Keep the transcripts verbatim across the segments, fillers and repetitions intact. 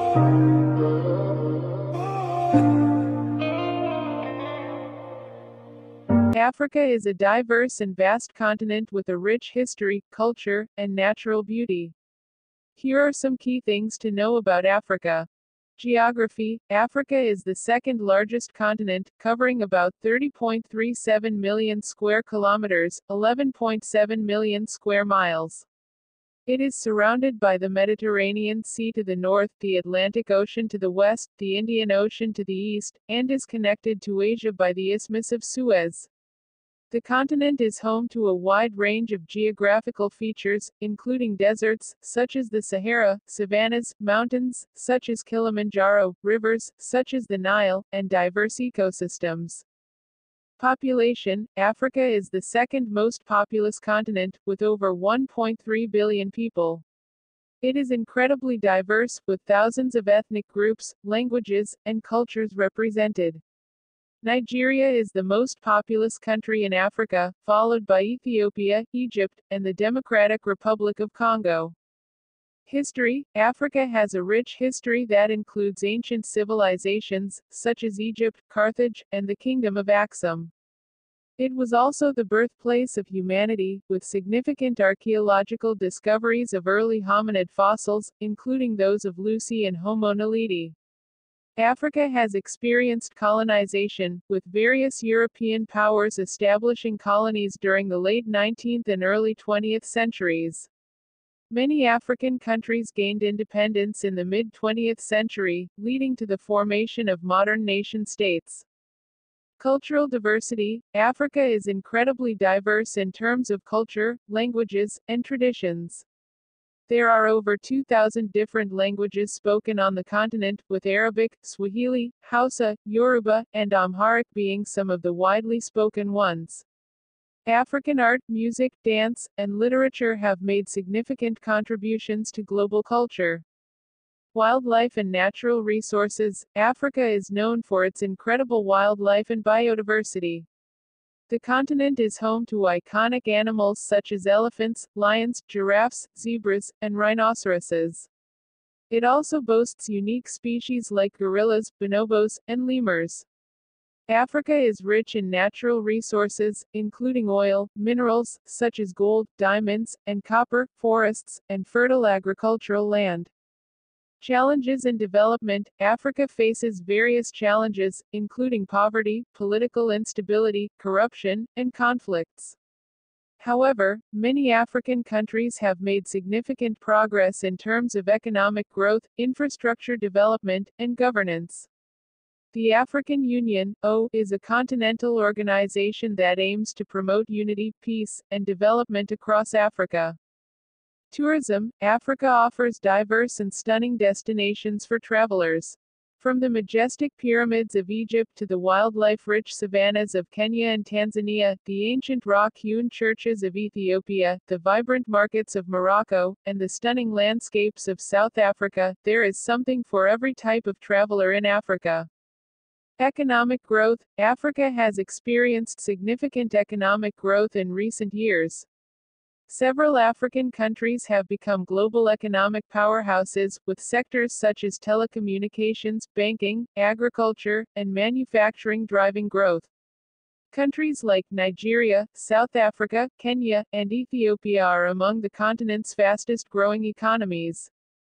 Africa is a diverse and vast continent with a rich history, culture, and natural beauty. Here are some key things to know about Africa. Geography: Africa is the second largest continent, covering about thirty point three seven million square kilometers, eleven point seven million square miles. It is surrounded by the Mediterranean Sea to the north, the Atlantic Ocean to the west, the Indian Ocean to the east, and is connected to Asia by the Isthmus of Suez. The continent is home to a wide range of geographical features, including deserts, such as the Sahara, savannas, mountains, such as Kilimanjaro, rivers, such as the Nile, and diverse ecosystems. Population: Africa is the second most populous continent, with over one point three billion people. It is incredibly diverse, with thousands of ethnic groups, languages, and cultures represented. Nigeria is the most populous country in Africa, followed by Ethiopia, Egypt, and the Democratic Republic of Congo. History: Africa has a rich history that includes ancient civilizations, such as Egypt, Carthage, and the Kingdom of Axum. It was also the birthplace of humanity, with significant archaeological discoveries of early hominid fossils, including those of Lucy and Homo naledi. Africa has experienced colonization, with various European powers establishing colonies during the late nineteenth and early twentieth centuries. Many African countries gained independence in the mid-twentieth century, leading to the formation of modern nation-states. Cultural diversity: Africa is incredibly diverse in terms of culture, languages, and traditions. There are over two thousand different languages spoken on the continent, with Arabic, Swahili, Hausa, Yoruba, and Amharic being some of the widely spoken ones. African art, music, dance, and literature have made significant contributions to global culture. Wildlife and natural resources: Africa is known for its incredible wildlife and biodiversity. The continent is home to iconic animals such as elephants, lions, giraffes, zebras, and rhinoceroses. It also boasts unique species like gorillas, bonobos, and lemurs. Africa is rich in natural resources, including oil, minerals, such as gold, diamonds, and copper, forests, and fertile agricultural land. Challenges and development: Africa faces various challenges, including poverty, political instability, corruption, and conflicts. However, many African countries have made significant progress in terms of economic growth, infrastructure development, and governance. The African Union, O, is a continental organization that aims to promote unity, peace, and development across Africa. Tourism: Africa offers diverse and stunning destinations for travelers. From the majestic pyramids of Egypt to the wildlife-rich savannas of Kenya and Tanzania, the ancient rock-hewn churches of Ethiopia, the vibrant markets of Morocco, and the stunning landscapes of South Africa, there is something for every type of traveler in Africa. Economic growth: Africa has experienced significant economic growth in recent years. Several African countries have become global economic powerhouses, with sectors such as telecommunications, banking, agriculture, and manufacturing driving growth. Countries like Nigeria, South Africa, Kenya, and Ethiopia are among the continent's fastest-growing economies.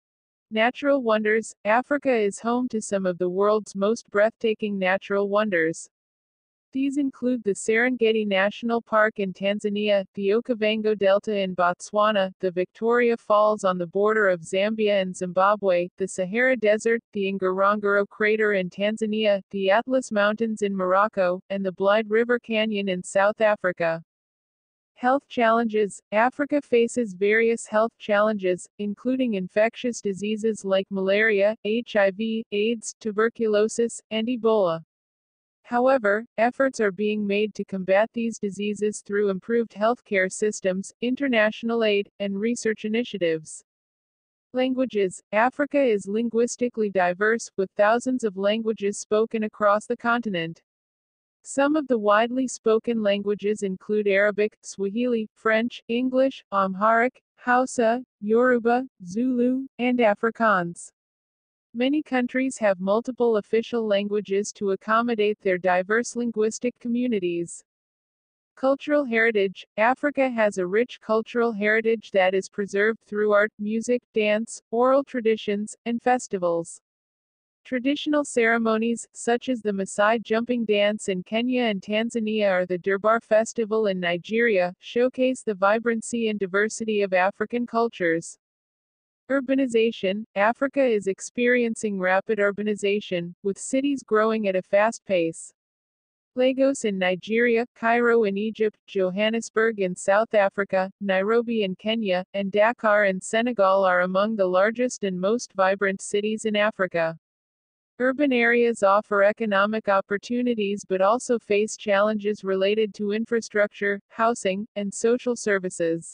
Natural wonders: Africa is home to some of the world's most breathtaking natural wonders. These include the Serengeti National Park in Tanzania, the Okavango Delta in Botswana, the Victoria Falls on the border of Zambia and Zimbabwe, the Sahara Desert, the Ngorongoro Crater in Tanzania, the Atlas Mountains in Morocco, and the Blyde River Canyon in South Africa. Health challenges: Africa faces various health challenges, including infectious diseases like malaria, H I V, AIDS, tuberculosis, and Ebola. However, efforts are being made to combat these diseases through improved healthcare systems, international aid, and research initiatives. Languages: Africa is linguistically diverse, with thousands of languages spoken across the continent. Some of the widely spoken languages include Arabic, Swahili, French, English, Amharic, Hausa, Yoruba, Zulu, and Afrikaans. Many countries have multiple official languages to accommodate their diverse linguistic communities. Cultural heritage. Africa has a rich cultural heritage that is preserved through art, music, dance, oral traditions, and festivals. Traditional ceremonies, such as the Maasai jumping dance in Kenya and Tanzania or the Durbar festival in Nigeria, showcase the vibrancy and diversity of African cultures. Urbanization. Africa is experiencing rapid urbanization, with cities growing at a fast pace. Lagos in Nigeria, Cairo in Egypt, Johannesburg in South Africa, Nairobi in Kenya, and Dakar in Senegal are among the largest and most vibrant cities in Africa. Urban areas offer economic opportunities but also face challenges related to infrastructure, housing, and social services.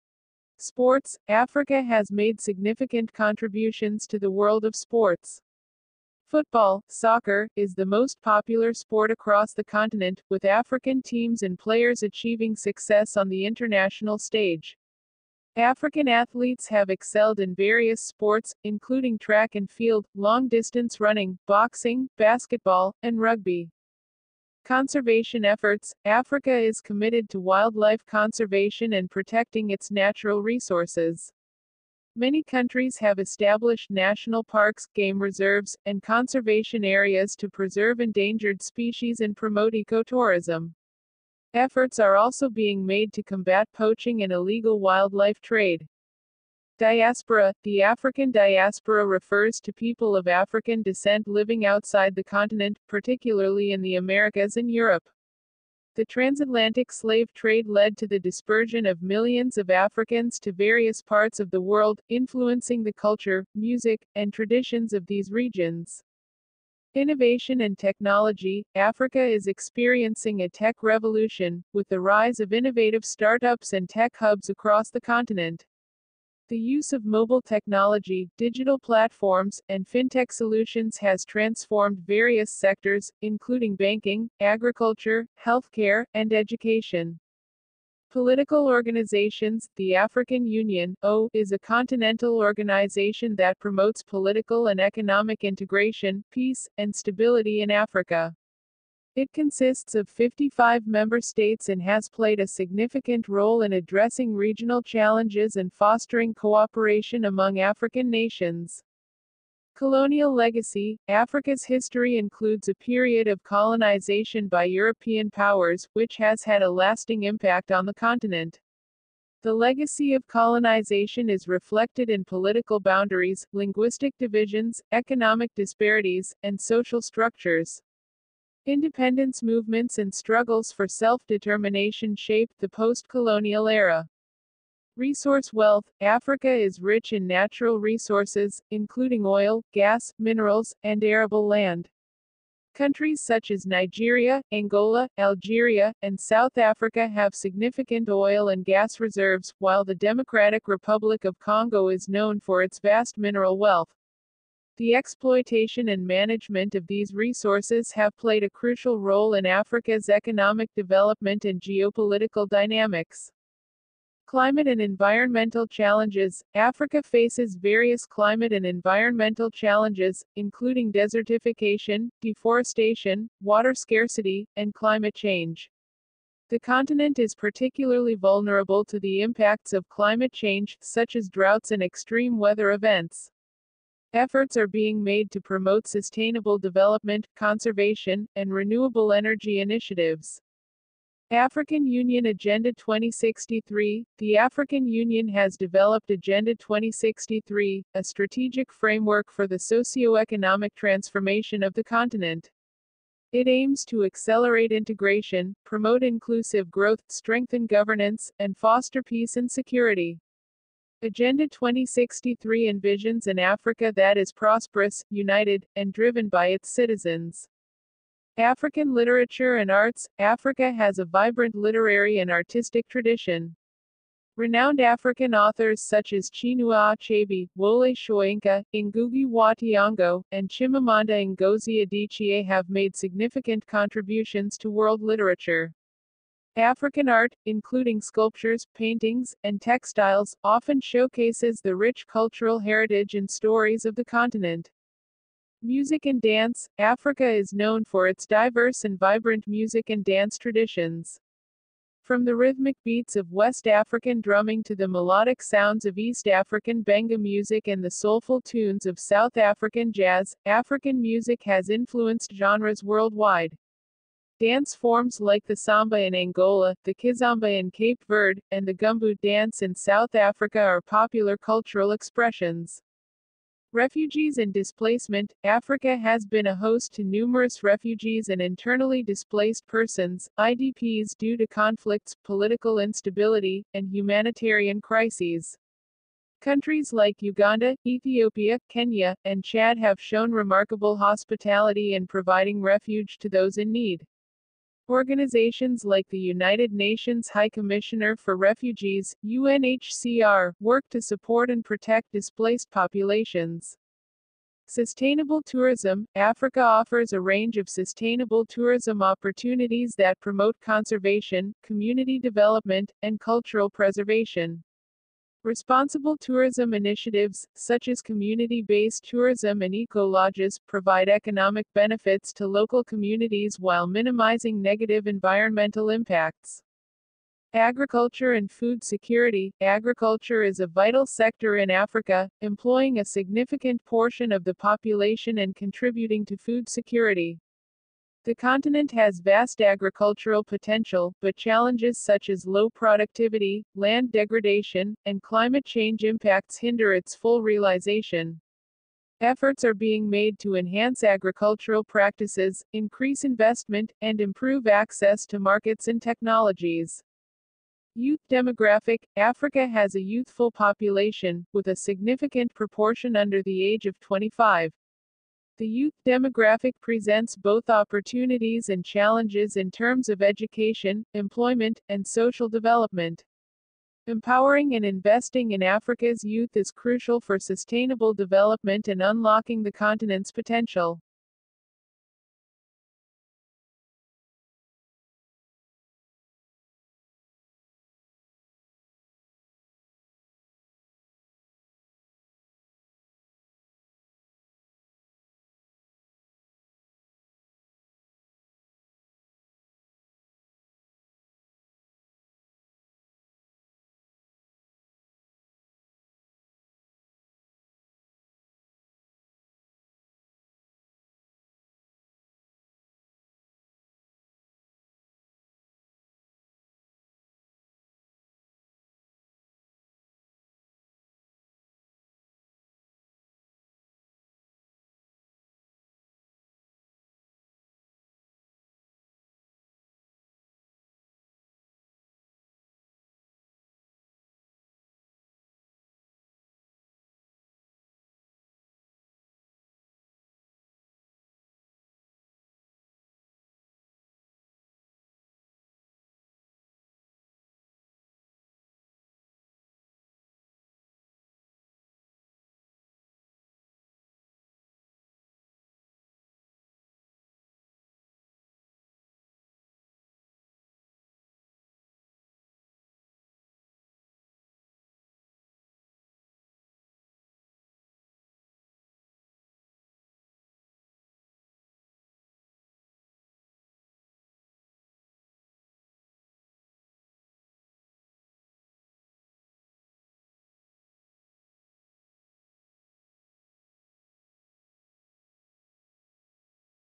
Sports. Africa has made significant contributions to the world of sports. Football, soccer, is the most popular sport across the continent, with African teams and players achieving success on the international stage. African athletes have excelled in various sports, including track and field, long-distance running, boxing, basketball, and rugby. Conservation efforts. Africa is committed to wildlife conservation and protecting its natural resources. Many countries have established national parks, game reserves, and conservation areas to preserve endangered species and promote ecotourism. Efforts are also being made to combat poaching and illegal wildlife trade. Diaspora. The African diaspora refers to people of African descent living outside the continent, particularly in the Americas and Europe. The transatlantic slave trade led to the dispersion of millions of Africans to various parts of the world, influencing the culture, music, and traditions of these regions. Innovation and technology. Africa is experiencing a tech revolution, with the rise of innovative startups and tech hubs across the continent. The use of mobile technology, digital platforms, and fintech solutions has transformed various sectors, including banking, agriculture, healthcare, and education. Political organizations. The African Union, O, is a continental organization that promotes political and economic integration, peace, and stability in Africa. It consists of fifty-five member states and has played a significant role in addressing regional challenges and fostering cooperation among African nations. Colonial legacy. Africa's history includes a period of colonization by European powers, which has had a lasting impact on the continent. The legacy of colonization is reflected in political boundaries, linguistic divisions, economic disparities, and social structures. Independence movements and struggles for self-determination shaped the post-colonial era. Resource wealth. Africa is rich in natural resources, including oil, gas, minerals, and arable land. Countries such as Nigeria, Angola, Algeria, and South Africa have significant oil and gas reserves, while the Democratic Republic of Congo is known for its vast mineral wealth. The exploitation and management of these resources have played a crucial role in Africa's economic development and geopolitical dynamics. Climate and environmental challenges. Africa faces various climate and environmental challenges, including desertification, deforestation, water scarcity, and climate change. The continent is particularly vulnerable to the impacts of climate change, such as droughts and extreme weather events. Efforts are being made to promote sustainable development, conservation, and renewable energy initiatives. African Union Agenda twenty sixty-three. The African Union has developed Agenda twenty sixty-three, a strategic framework for the socio-economic transformation of the continent. It aims to accelerate integration, promote inclusive growth, strengthen governance, and foster peace and security. Agenda twenty sixty-three envisions an Africa that is prosperous, united, and driven by its citizens. African literature and arts. Africa has a vibrant literary and artistic tradition. Renowned African authors such as Chinua Achebe, Wole Soyinka, Ngugi wa Thiong'o, and Chimamanda Ngozi Adichie have made significant contributions to world literature. African art, including sculptures, paintings, and textiles, often showcases the rich cultural heritage and stories of the continent. Music and dance. Africa is known for its diverse and vibrant music and dance traditions. From the rhythmic beats of West African drumming to the melodic sounds of East African benga music and the soulful tunes of South African jazz, African music has influenced genres worldwide. Dance forms like the samba in Angola, the kizomba in Cape Verde, and the gumboot dance in South Africa are popular cultural expressions. Refugees and displacement. Africa has been a host to numerous refugees and internally displaced persons, I D Ps, due to conflicts, political instability, and humanitarian crises. Countries like Uganda, Ethiopia, Kenya, and Chad have shown remarkable hospitality in providing refuge to those in need. Organizations like the United Nations High Commissioner for Refugees, U N H C R, work to support and protect displaced populations. Sustainable tourism. Africa offers a range of sustainable tourism opportunities that promote conservation, community development, and cultural preservation. Responsible tourism initiatives, such as community-based tourism and eco-lodges, provide economic benefits to local communities while minimizing negative environmental impacts. Agriculture and food security. Agriculture is a vital sector in Africa, employing a significant portion of the population and contributing to food security. The continent has vast agricultural potential, but challenges such as low productivity, land degradation, and climate change impacts hinder its full realization. Efforts are being made to enhance agricultural practices, increase investment, and improve access to markets and technologies. Youth demographic. Africa has a youthful population, with a significant proportion under the age of twenty-five. The youth demographic presents both opportunities and challenges in terms of education, employment, and social development. Empowering and investing in Africa's youth is crucial for sustainable development and unlocking the continent's potential.